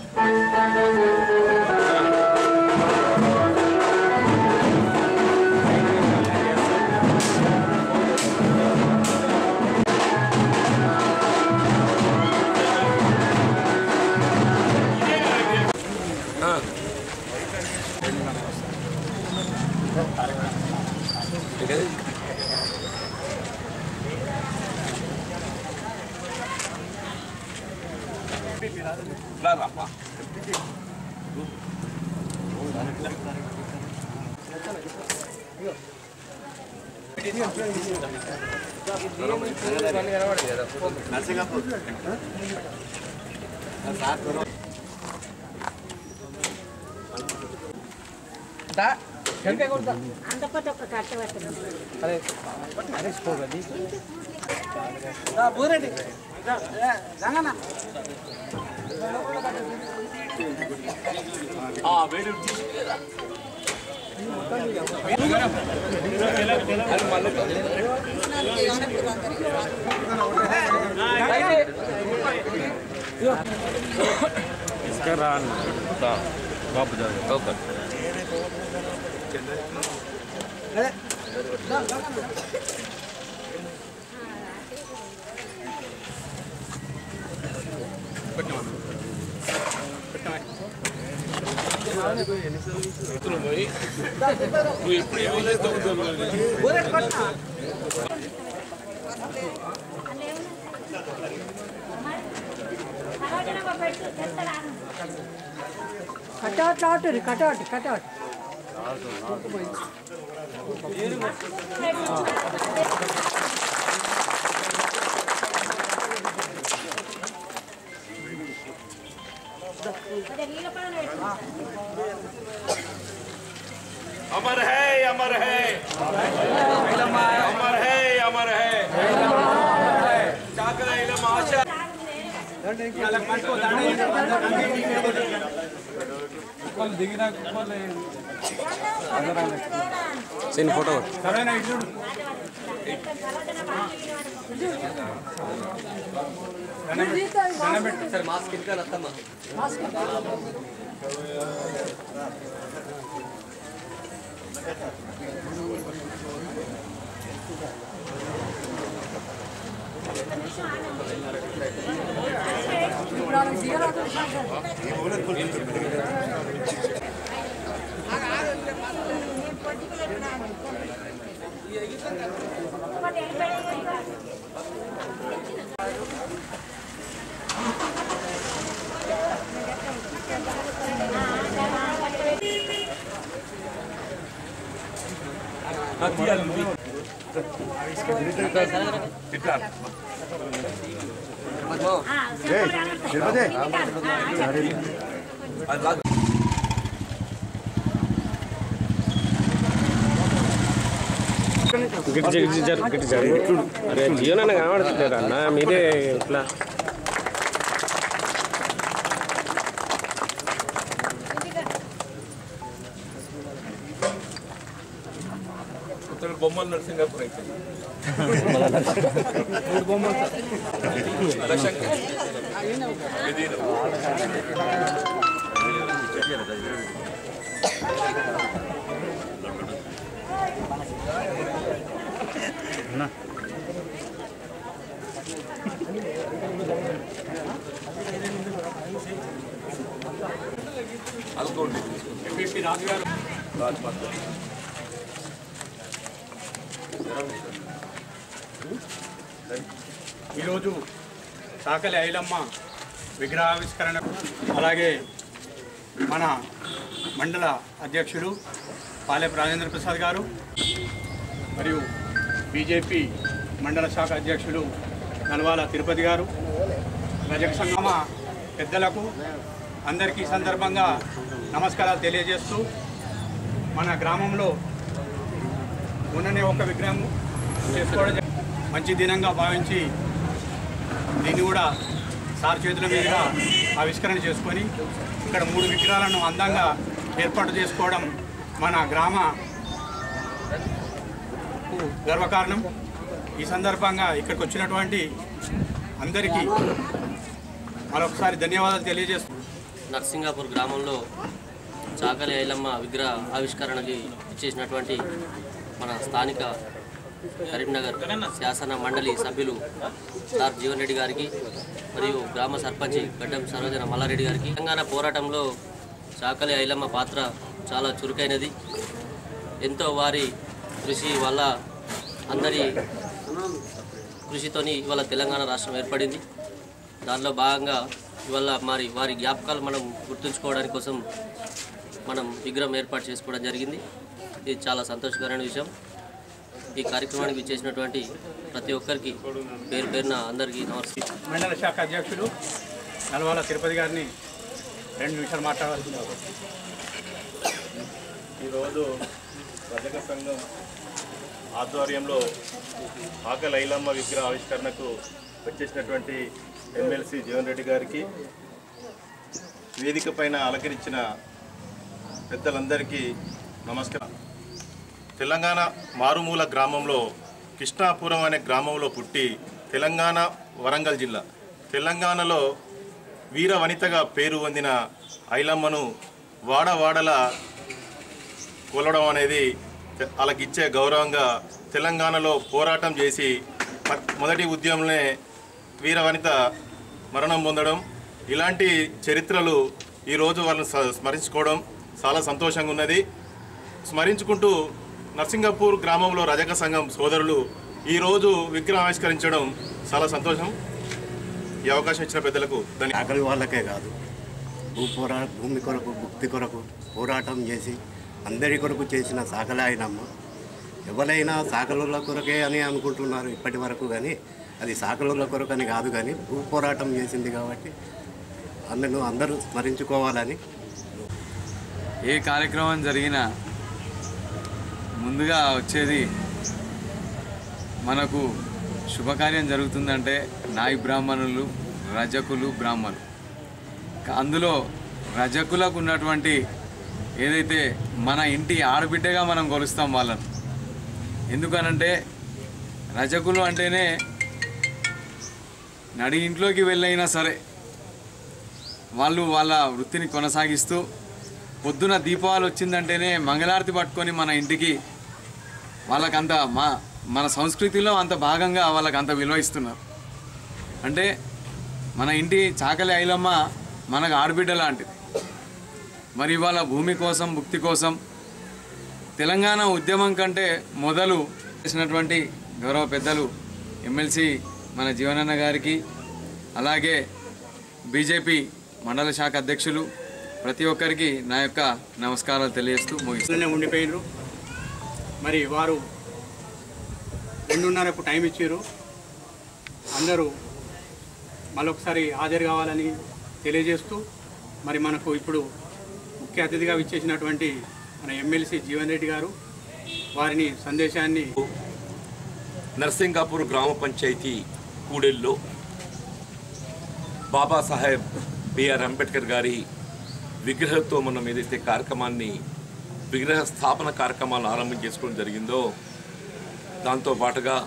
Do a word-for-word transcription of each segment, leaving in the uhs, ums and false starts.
इसका रान बाप जाएगा ओके कटआउट लाउट कटआउट कटआउट अमर है अमर है अमर है अमर है चाकरा इलम आशा सीन फोटो सर मास्क किनका लगता है अरे जियो ना कनबड़ता ना मीरे इट्ला బొమ్మల నరసింగపురం అయితే మూడు బొమ్మలు రశంకర్ మెదీనా నా అల్గోండి ఎంపీపీ రాజుగారు రాజ్పాల్ ఈరోజు సాకలి ఐలమ్మ విగ్రహావిష్కరణ అలాగే మన మండల అధ్యక్షుడు పాలెపు రాజేంద్ర ప్రసాద్ గారు మరియు బీజేపీ మండల శాఖ అధ్యక్షుడు నల్వాల తిరుపతి గారు రజక సంగమ పెద్దలకు అందరికీ సందర్భంగా నమస్కారాలు తెలియజేస్తూ మన గ్రామంలో ఉన్ననే ఒక విగ్రహం చేసుకోవడం మంచి దినంగా భావించి దీన్ని కూడా సార్ చేతుల మీదుగా ఆవిష్కరణ చేసుకొని ఇక్కడ మూడు విగ్రహాలను అందంగా ఏర్పాటు చేసుకోవడం మన గ్రామ గర్వకారణం. ఈ సందర్భంగా ఇక్కడికి వచ్చినటువంటి అందరికీ మరొకసారి ధన్యవాదాలు తెలియజేస్తూ నర్సింగాపూర్ గ్రామంలో చాకలి ఐలమ్మ విగ్రహ ఆవిష్కరణకి ఇచ్చేసినటువంటి మన స్థానిక కరీంనగర్ శాసన మండలి సభ్యులు సార్ జీవన్ రెడ్డి గారికి మరియు గ్రామ సర్పంచి గడ్డం సరోజన మల్లారెడ్డి గారికి తెలంగాణ పోరాటంలో చాకలి ఐలమ్మ పాత్ర చాలా చురుకైనది. ఎంతో వారి కృషి వల్ల అందరి కృషితోని ఇవాళ తెలంగాణ రాష్ట్రం ఏర్పడింది. దానిలో భాగంగా ఇవాళ మరి వారి జ్ఞాపకాలు మనం గుర్తుంచుకోవడానికి కోసం మనం విగ్రహం ఏర్పాటు చేసుకోవడం జరిగింది. ఇది చాలా సంతోషకరమైన విషయం. ఈ కార్యక్రమానికి చేసినటువంటి ప్రతి ఒక్కరికి పేరు పేరున అందరికీ నమస్కారం. మండల శాఖ అధ్యక్షులు నల్వాల తిరుపతి గారిని రెండు నిమిషాలు మాట్లాడాల్సింది. ఈరోజు రజక సంఘం ఆధ్వర్యంలో చాకలి ఐలమ్మ విగ్రహ ఆవిష్కరణకు వచ్చేసినటువంటి ఎమ్మెల్సీ జీవన్ రెడ్డి గారికి, వేదిక పైన అలంకరించిన పెద్దలందరికీ నమస్కారం. తెలంగాణ మారుమూల గ్రామంలో కృష్ణాపురం అనే గ్రామంలో పుట్టి తెలంగాణ వరంగల్ జిల్లా తెలంగాణలో వీర వనితగా పేరు పొందిన ఐలమ్మను వాడవాడల కొలవడం అనేది వాళ్ళకిచ్చే గౌరవంగా తెలంగాణలో పోరాటం చేసి మొదటి ఉద్యమంలోనే వీర వనిత మరణం పొందడం, ఇలాంటి చరిత్రలు ఈరోజు వాళ్ళని స్మరించుకోవడం చాలా సంతోషంగా ఉన్నది. స్మరించుకుంటూ నర్సింగాపూర్ గ్రామంలో రజక సంఘం సోదరులు ఈరోజు విగ్రహం ఆవిష్కరించడం చాలా సంతోషం. ఈ అవకాశం ఇచ్చిన పెద్దలకు ధన్యవాదాలు. ఆకలి వాళ్ళకే కాదు, భూ పోరా భూమి కొరకు భుక్తి కొరకు పోరాటం చేసి అందరి కొరకు చేసిన చాకలి ఐలమ్మ. ఎవరైనా చాకలుల కొరకే అని అనుకుంటున్నారు ఇప్పటి వరకు, కానీ అది చాకలుల కొరకు అని కాదు, కానీ భూ పోరాటం చేసింది కాబట్టి అందరూ అందరూ స్మరించుకోవాలని. ఏ కార్యక్రమం జరిగినా ముందుగా వచ్చేది మనకు శుభకార్యం జరుగుతుందంటే నాయి బ్రాహ్మణులు, రజకులు, బ్రాహ్మణులు. అందులో రజకులకు ఉన్నటువంటి ఏదైతే మన ఇంటి ఆడబిడ్డగా మనం కొలుస్తాం వాళ్ళను. ఎందుకనంటే రజకులు అంటేనే నడి ఇంట్లోకి వెళ్ళైనా సరే వాళ్ళు వాళ్ళ వృత్తిని కొనసాగిస్తూ పొద్దున దీపావళి వచ్చిందంటేనే మంగళారతి పట్టుకొని మన ఇంటికి వాళ్ళకంత మా మన సంస్కృతిలో అంత భాగంగా వాళ్ళకి అంత విలువ ఇస్తున్నారు. అంటే మన ఇంటి చాకలి ఐలమ్మ మనకు ఆడబిడ్డ లాంటిది. మరి ఇవాళ భూమి కోసం భుక్తి కోసం తెలంగాణ ఉద్యమం కంటే మొదలు చేసినటువంటి గౌరవ పెద్దలు ఎమ్మెల్సీ మన జీవనన్న గారికి, అలాగే బీజేపీ మండల శాఖ అధ్యక్షులు ప్రతి ఒక్కరికి నా యొక్క నమస్కారాలు తెలియజేస్తూ ముగిస్తూనే ఉండిపోయినారు. మరి వారు రెండున్నరకు టైం ఇచ్చారు. అందరూ మరొకసారి హాజరు కావాలని తెలియజేస్తూ, మరి మనకు ఇప్పుడు ముఖ్య అతిథిగా విచ్చేసినటువంటి మన ఎమ్మెల్సీ జీవన్ రెడ్డి గారు వారిని సందేశాన్ని నర్సింగాపూర్ గ్రామ పంచాయతీ కూడెల్లో బాబాసాహెబ్ బిఆర్ అంబేద్కర్ గారి విగ్రహంతో మనం ఏదైతే కార్యక్రమాన్ని విగ్రహ స్థాపన కార్యక్రమాలను ఆరంభం చేసుకోవడం జరిగిందో, దాంతో పాటుగా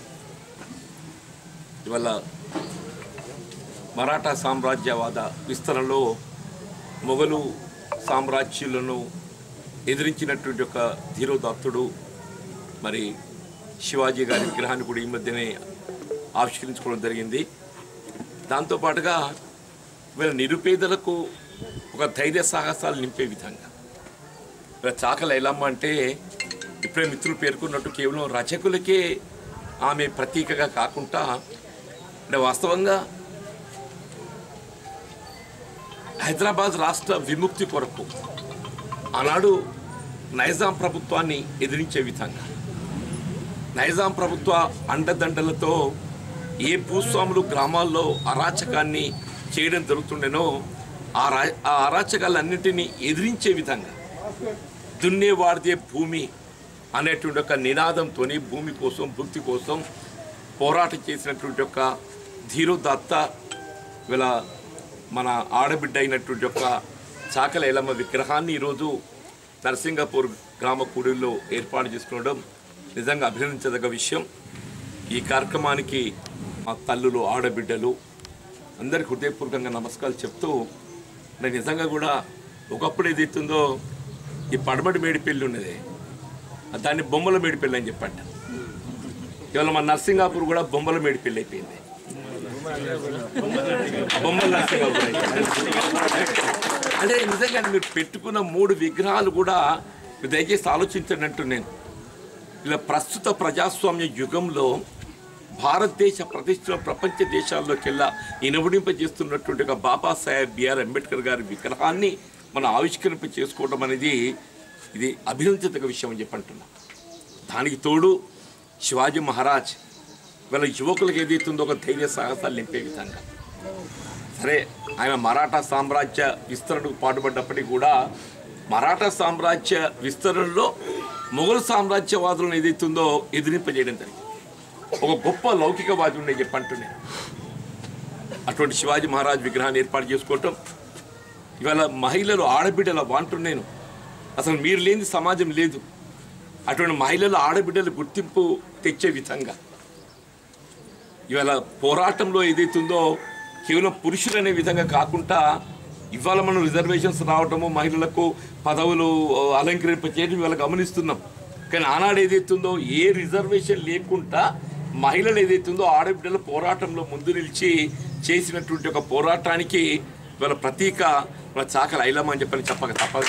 ఇవాళ మరాఠా సామ్రాజ్యవాద విస్తరణలో మొఘలు సామ్రాజ్యాలను ఎదిరించినటువంటి ఒక ధీరోదాత్తుడు మరి శివాజీ గారి విగ్రహాన్ని కూడా ఈ మధ్యనే ఆవిష్కరించుకోవడం జరిగింది. దాంతోపాటుగా వీళ్ళ నిరుపేదలకు ఒక ధైర్య సాహసాలు నింపే విధంగా వీళ్ళ చాకలి ఐలమ్మ అంటే ఇప్పుడే మిత్రులు పేర్కొన్నట్టు కేవలం రచకులకే ఆమె ప్రతీకగా కాకుండా అంటే వాస్తవంగా హైదరాబాద్ రాష్ట్ర విముక్తి కొరకు ఆనాడు నైజాం ప్రభుత్వాన్ని ఎదిరించే విధంగా నైజాం ప్రభుత్వ అండదండలతో ఏ భూస్వాములు గ్రామాల్లో అరాచకాన్ని చేయడం జరుగుతుండేనో ఆ రా ఆ అరాచకాలన్నింటినీ ఎదిరించే విధంగా దున్నేవాడిదే భూమి అనేటువంటి ఒక నినాదంతో భూమి కోసం భుక్తి కోసం పోరాటం చేసినటువంటి ఒక ధీరోదాత్త వీళ్ళ మన ఆడబిడ్డ అయినటువంటి ఒక చాకలి ఐలమ్మ విగ్రహాన్ని ఈరోజు నర్సింగాపూర్ గ్రామ కూడలిలో ఏర్పాటు చేసుకోవడం నిజంగా అభినందించదగ్గ విషయం. ఈ కార్యక్రమానికి మా తల్లులు ఆడబిడ్డలు అందరికీ హృదయపూర్వకంగా నమస్కారాలు చెప్తూ నాకు నిజంగా కూడా ఒకప్పుడు ఏదైతుందో ఈ పడమటి మేడిపల్లి ఉన్నది దాన్ని బొమ్మల మేడిపల్లి అని చెప్పంట. ఇవాళ మన నర్సింగాపూర్ కూడా బొమ్మల మేడిపల్లి అయిపోయింది. బొమ్మల నర్సింగాపూర్ అంటే నిజంగా మీరు పెట్టుకున్న మూడు విగ్రహాలు కూడా దయచేసి ఆలోచించండి నేను. ఇలా ప్రస్తుత ప్రజాస్వామ్య యుగంలో భారతదేశ ప్రతిష్ట ప్రపంచ దేశాల్లోకెల్లా ఇనబడింపజేస్తున్నటువంటి ఒక బాబాసాహెబ్ బిఆర్ అంబేద్కర్ గారి విగ్రహాన్ని మనం ఆవిష్కరింప చేసుకోవడం అనేది ఇది అభినందించదగ్గ విషయం అని చెప్పంటున్నా. దానికి తోడు శివాజీ మహారాజ్ వీళ్ళ యువకులకు ఏదైతుందో ఒక ధైర్య సాహసాలు నింపే విధంగా సరే ఆయన మరాఠా సామ్రాజ్య విస్తరణకు పాటుపడ్డప్పటికీ కూడా మరాఠా సామ్రాజ్య విస్తరణలో మొఘల్ సామ్రాజ్యవాదులను ఏదైతుందో ఎదిరింపజేయడం జరిగింది. ఒక గొప్ప లౌకికవాది ఉండే చెప్పంటున్నాను. అటువంటి శివాజీ మహారాజ్ విగ్రహాన్ని ఏర్పాటు చేసుకోవటం ఇవాళ మహిళలు ఆడబిడ్డల వాంటున్నాను. అసలు మీరు లేని సమాజం లేదు. అటువంటి మహిళలు ఆడబిడ్డలు గుర్తింపు తెచ్చే విధంగా ఇవాళ పోరాటంలో ఏదైతుందో కేవలం పురుషులు అనే విధంగా కాకుండా ఇవాళ మనం రిజర్వేషన్స్ రావటము మహిళలకు పదవులు అలంకరింప చేయడం ఇవాళ గమనిస్తున్నాం. కానీ ఆనాడు ఏదైతుందో ఏ రిజర్వేషన్ లేకుండా మహిళలు ఏదైతుందో ఆడబిడ్డల పోరాటంలో ముందు నిలిచి చేసినటువంటి ఒక పోరాటానికి ఇవాళ ప్రతీక మన చాకలి ఐలమ్మ అని చెప్పని చెప్పక తప్పదు.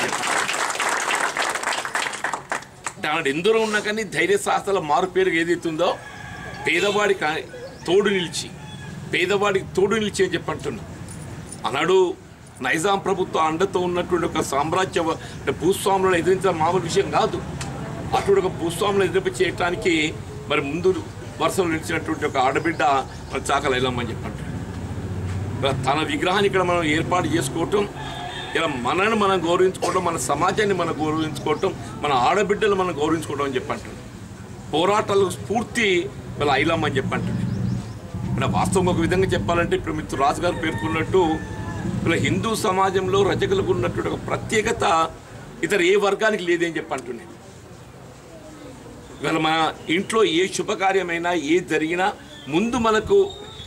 అంటే ఆనాడు ఎందరో ఉన్నా కానీ ధైర్య శాస్త్రాల మారు పేరుగా ఏదైతుందో పేదవాడి తోడు నిలిచి పేదవాడికి తోడు నిలిచి అని చెప్పంటున్నా. ఆనాడు నైజాం ప్రభుత్వం అండతో ఉన్నటువంటి ఒక సామ్రాజ్య అంటే భూస్వాములను ఎదిరించడం మామూలు విషయం కాదు. అటువంటి ఒక భూస్వాములను ఎదిరింప చేయడానికి మరి ముందు వరుసలో నిలిచినటువంటి ఒక ఆడబిడ్డ మన చాకలి ఐలమ్మ అని చెప్పంటున్నాం. తన విగ్రహాన్ని ఇక్కడ మనం ఏర్పాటు చేసుకోవటం ఇలా మనని మనం గౌరవించుకోవడం మన సమాజాన్ని మనం గౌరవించుకోవటం మన ఆడబిడ్డలు మనం గౌరవించుకోవడం అని చెప్పంటున్నాం. పోరాటాలకు స్ఫూర్తి వీళ్ళ ఐలమ్మ అని చెప్పంటున్నాం. ఇక్కడ వాస్తవం ఒక విధంగా చెప్పాలంటే ఇప్పుడు మిత్రుడు రాజు గారు పేర్కొన్నట్టు ఇలా హిందూ సమాజంలో రజకులకు ఉన్నటువంటి ఒక ప్రత్యేకత ఇతర ఏ వర్గానికి లేదని చెప్పంటున్నాను. ఇవాళ మన ఇంట్లో ఏ శుభకార్యమైనా ఏ జరిగినా ముందు మనకు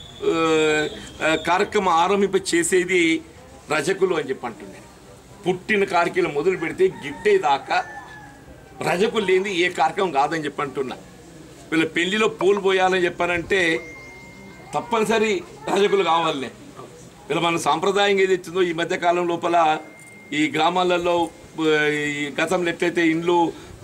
కార్యక్రమం ఆరంభింప చేసేది రజకులు అని చెప్పి అంటున్నాను. పుట్టిన కార్యక్రమం మొదలు పెడితే గిట్టేదాకా రజకులు లేనిది ఏ కార్యక్రమం కాదని చెప్పి అంటున్నా. వీళ్ళ పెళ్లిలో పూలు పోయాలని చెప్పానంటే తప్పనిసరి రజకులు కావాలనే. వీళ్ళ మన సాంప్రదాయం ఏదైతుందో ఈ మధ్యకాలం లోపల ఈ గ్రామాలలో ఈ గతంలో ఎట్లయితే ఇండ్లు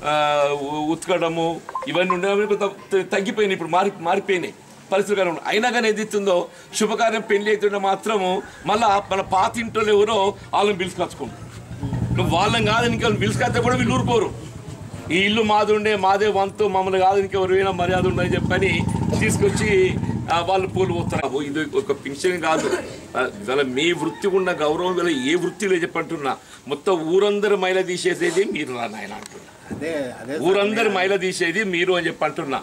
ఉతకడము ఇవన్నీ ఉండేవి తగ్గిపోయినాయి. ఇప్పుడు మారి మారిపోయినాయి పరిస్థితులు కానీ అయినా కానీ ఏదైతుందో శుభకార్యం పెళ్లి అవుతుంటే మాత్రము మళ్ళీ మన పాత ఇంట్లో ఎవరో వాళ్ళని పిలుచుకొచ్చుకుంటారు. నువ్వు వాళ్ళని కాదు ఇంకెవరు పిలుచుకొస్తే కూడా వీళ్ళు ఊరుకోరు. ఈ ఇల్లు మాది ఉండే మాదే వంతు మమ్మల్ని కాదు ఇంకెవరైనా మర్యాద ఉండని చెప్పని తీసుకొచ్చి వాళ్ళు పూలు పోతారు. ఇది ఒక పింఛన్ కాదు. ఇవాళ మీ వృత్తి ఉన్న గౌరవం ఇవాళ ఏ వృత్తిలో చెప్పంటున్నా మొత్తం ఊరందరూ మైల తీసేసేది మీరు రా నాయన అంటున్నా. ఊరందరూ మైల తీసేది మీరు అని చెప్పి అంటున్నా.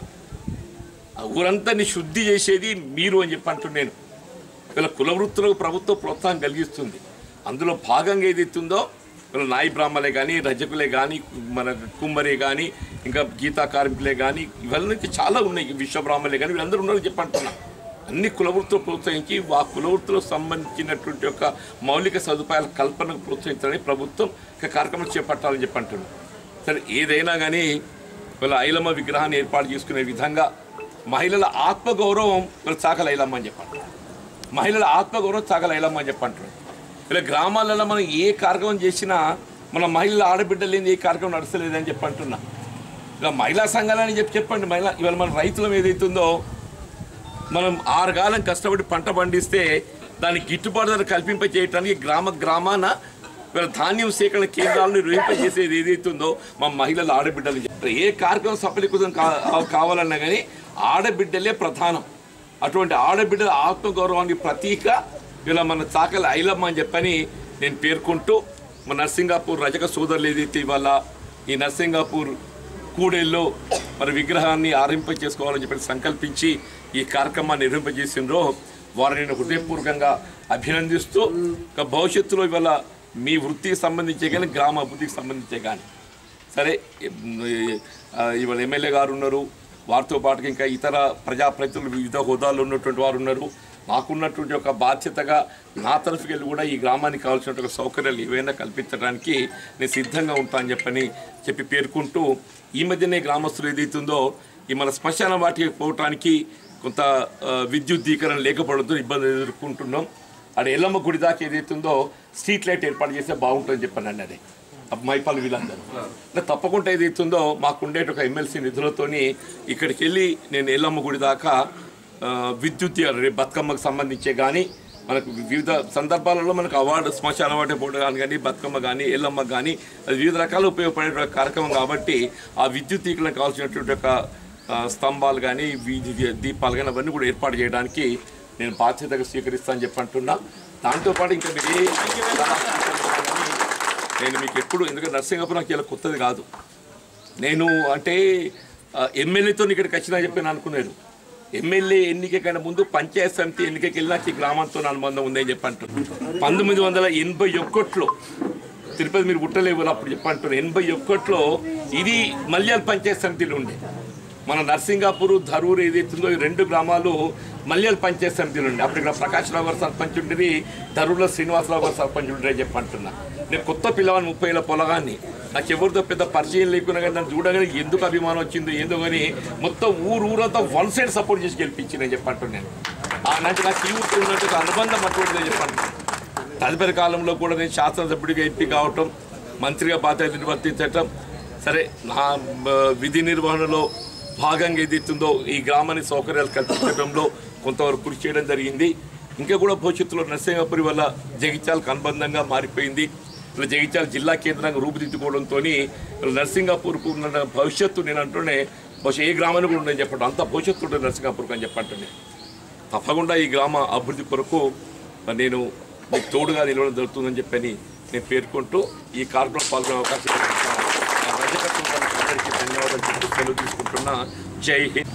ఊరంతని శుద్ధి చేసేది మీరు అని చెప్పి అంటున్నాను. వీళ్ళ కుల వృత్తులకు ప్రభుత్వం ప్రోత్సాహం కలిగిస్తుంది. అందులో భాగంగా ఏదైతుందో వీళ్ళ నాయి బ్రాహ్మలే కానీ రజకులే కానీ మన కుమ్మరే కానీ ఇంకా గీతా కార్మికులే కానీ ఇవన్నీ చాలా ఉన్నాయి. విశ్వబ్రాహ్మలే కానీ వీళ్ళందరూ ఉన్నారని చెప్పి అంటున్నా. అన్ని కులవృత్తులు ప్రోత్సహించి ఆ కులవృత్తులకు సంబంధించినటువంటి ఒక మౌలిక సదుపాయాల కల్పనకు ప్రోత్సహించాలని ప్రభుత్వం ఒక కార్యక్రమం చేపట్టాలని చెప్పి అంటున్నాం. సరే ఏదైనా కానీ వీళ్ళ ఐలమ్మ విగ్రహాన్ని ఏర్పాటు చేసుకునే విధంగా మహిళల ఆత్మగౌరవం వీళ్ళ చాకలి ఐలమ్మ అని చెప్పండి. మహిళల ఆత్మగౌరవం చాకలి ఐలమ్మ అని చెప్పంటున్నాం. ఇలా గ్రామాలలో మనం ఏ కార్యక్రమం చేసినా మన మహిళల ఆడబిడ్డలు లేని ఏ కార్యక్రమం నడుస్తలేదని చెప్పి అంటున్నా. ఇలా మహిళా సంఘాలని చెప్పి చెప్పండి. మహిళ ఇవాళ మన రైతులం ఏదైతుందో మనం ఆరు కాలం కష్టపడి పంట పండిస్తే దానికి గిట్టుబాటు ధర కల్పింప చేయడానికి గ్రామ గ్రామాన వీళ్ళ ధాన్యం సేకరణ కేంద్రాలను నిర్వహింపజేసేది ఏదైతుందో మా మహిళల ఆడబిడ్డలు ఏ కార్యక్రమం సఫలీకృతం కా కావాలన్నా కానీ ఆడబిడ్డలే ప్రధానం. అటువంటి ఆడబిడ్డల ఆత్మగౌరవానికి ప్రతీక ఇలా మన చాకలి ఐలమ్మ అని చెప్పని నేను పేర్కొంటూ మన నర్సింగాపూర్ రజక సోదరులు ఏదైతే ఇవాళ ఈ నర్సింగాపూర్ కూడేల్లో మరి విగ్రహాన్ని ఆరంభింప చేసుకోవాలని చెప్పి సంకల్పించి ఈ కార్యక్రమాన్ని నిర్వహింపజేసిండ్రో వారిని నేను హృదయపూర్వకంగా అభినందిస్తూ ఇక భవిష్యత్తులో ఇవాళ మీ వృత్తికి సంబంధించే కానీ గ్రామ అభివృద్ధికి సంబంధించే కానీ సరే ఇవాళ ఎమ్మెల్యే గారు ఉన్నారు. వారితో పాటుగా ఇంకా ఇతర ప్రజాప్రతినిధులు వివిధ హోదాల్లో ఉన్నటువంటి వారు ఉన్నారు. నాకున్నటువంటి ఒక బాధ్యతగా నా తరఫుకి వెళ్ళి కూడా ఈ గ్రామానికి కావాల్సినటువంటి సౌకర్యాలు ఏవైనా కల్పించడానికి నేను సిద్ధంగా ఉంటానని చెప్పని చెప్పి పేర్కొంటూ ఈ మధ్యనే గ్రామస్తులు ఏదైతుందో ఈ మన శ్మశాన వాటికి పోవటానికి కొంత విద్యుద్దీకరణ లేకపోవడంతో ఇబ్బంది ఎదుర్కొంటున్నాం. అక్కడ ఎల్లమ్మ గుడి దాకా ఏదైతుందో స్ట్రీట్ లైట్ ఏర్పాటు చేస్తే బాగుంటుందని చెప్పానండి. అది మైపాల్ వీళ్ళందరూ అంటే తప్పకుండా ఏదైతుందో మాకుండే ఒక ఎమ్మెల్సీ నిధులతోని ఇక్కడికి వెళ్ళి నేను ఎల్లమ్మ గుడి దాకా విద్యుత్ బతుకమ్మకు సంబంధించే కానీ మనకు వివిధ సందర్భాలలో మనకు అవార్డు శ్మశాన వాటి పోవడం కానీ బతుకమ్మ కానీ ఎల్లమ్మ కానీ అది వివిధ రకాలు ఉపయోగపడే కార్యక్రమం కాబట్టి ఆ విద్యుత్తీకరణకు కావాల్సినటువంటి ఒక స్తంభాలు కానీ వీధి దీపాలు కానీ అవన్నీ కూడా ఏర్పాటు చేయడానికి నేను బాధ్యతగా స్వీకరిస్తానని చెప్పి అంటున్నా. దాంతోపాటు ఇంకా మీరు ఏ నేను మీకు ఎప్పుడు ఎందుకంటే నర్సింగపురం నాకు ఇలా కొత్తది కాదు. నేను అంటే ఎమ్మెల్యేతో ఇక్కడికి వచ్చినా చెప్పి నేను అనుకున్నాను. ఎమ్మెల్యే ఎన్నిక కన్నా ముందు పంచాయత్ సమితి ఎన్నికకి వెళ్ళినాక ఈ గ్రామంతో అనుబంధం ఉందని చెప్పి అంటున్నాను. పంతొమ్మిది వందల ఎనభై ఒక్కట్లో తిరుపతి మీరు పుట్టలేవు అప్పుడు చెప్పి అంటున్నారు. ఎనభై ఒక్కట్లో ఇది మల్యాల పంచాయత్ సమితిలో ఉండే. మన నర్సింగాపూర్ ధరూరు ఏదైతుందో ఈ రెండు గ్రామాలు మల్యాల పంచాయత్ సమితిలో ఉండే. అప్పుడు ఇక్కడ ప్రకాష్ రావు గారు సర్పంచ్ ఉండేది, ధరూరులో శ్రీనివాసరావు గారు సర్పంచ్ ఉండేది చెప్పి అంటున్నా. నేను కొత్త పిల్లవాడిని ముప్పై ఏళ్ళ పొలగాన్ని నాకు ఎవరితో పెద్ద పరిచయం లేకున్నా కానీ నన్ను చూడగానే ఎందుకు అభిమానం వచ్చిందో ఏందో కానీ మొత్తం ఊరు ఊరంతా వన్ సైడ్ సపోర్ట్ చేసి గెలిపించి నేను చెప్పంటున్నాను. ఆనాటి నాకు ఈ ఊరికి ఉన్నట్టు అనుబంధం అటువంటిదే చెప్పంటున్నాను. తదుపరి కాలంలో కూడా నేను శాసనసభ్యుడిగా ఎంపీ కావటం, మంత్రిగా బాధ్యత నిర్వర్తించటం, సరే నా విధి నిర్వహణలో భాగంగా ఏదైతుందో ఈ గ్రామానికి సౌకర్యాలు కల్పించడంలో కొంతవరకు కృషి చేయడం జరిగింది. ఇంకా కూడా భవిష్యత్తులో నర్సింగపురి వల్ల జగిత్యాలకు అనుబంధంగా మారిపోయింది. ఇలా జగిత్యాల జిల్లా కేంద్రంగా రూపుదిద్దుకోవడంతో నర్సింగాపూర్కు ఉన్న భవిష్యత్తు నేను అంటూనే బహుశా ఏ గ్రామాన్ని కూడా ఉండని చెప్పండి అంత భవిష్యత్తు ఉంటుంది నర్సింగాపూర్కు అని చెప్పండి. తప్పకుండా ఈ గ్రామ అభివృద్ధి కొరకు నేను మీకు తోడుగా నిలవడం జరుగుతుందని చెప్పని నేను పేర్కొంటూ ఈ కార్యక్రమం పాల్గొనే అవకాశం అందరికీ ధన్యవాదాలు చెప్తూ సెలవు తీసుకుంటున్నా. జై హింద్.